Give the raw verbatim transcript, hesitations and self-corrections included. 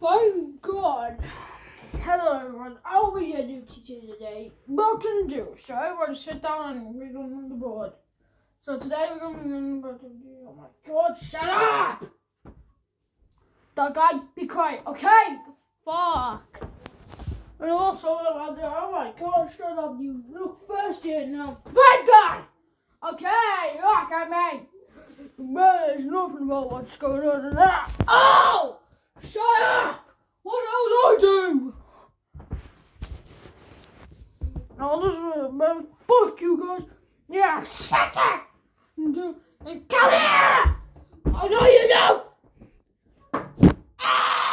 Thank God. Hello everyone, I'll be your new teacher today. Nothing to do, so I'm going to sit down and read on the board. So today we're going to be learning about the oh my God, shut up! The guy, be quiet, okay? Fuck. And also about the oh my God, shut up, you look thirsty now. Bad guy! Okay, look at me. There's nothing about what's going on in there. Oh! Shut up! What else I do? No, this is man. Fuck you guys. Yeah, shut up! And come here! I know you know! Ah!